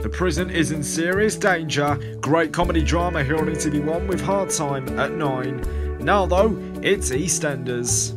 The prison is in serious danger. Great comedy drama here on ETV1 with Hard Time at 9. Now though, it's EastEnders.